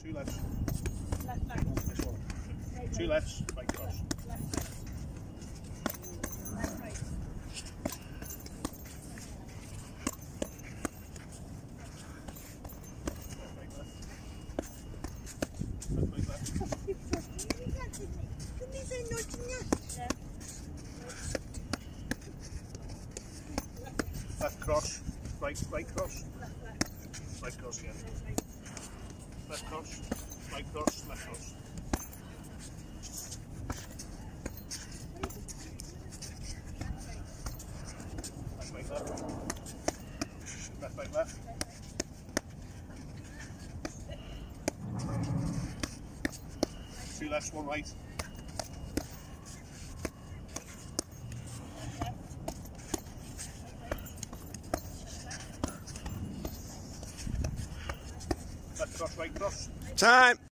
Two lefts. Left, left. This one. Right, Two right. lefts, right cross. Left, right. Left, right. Left cross, right cross. Left, left. Right cross, yeah. Left, right. Left cross, right cross, left cross. Left, right, left. Left, right, left. Two lefts, one right. Left cross, right cross. Time.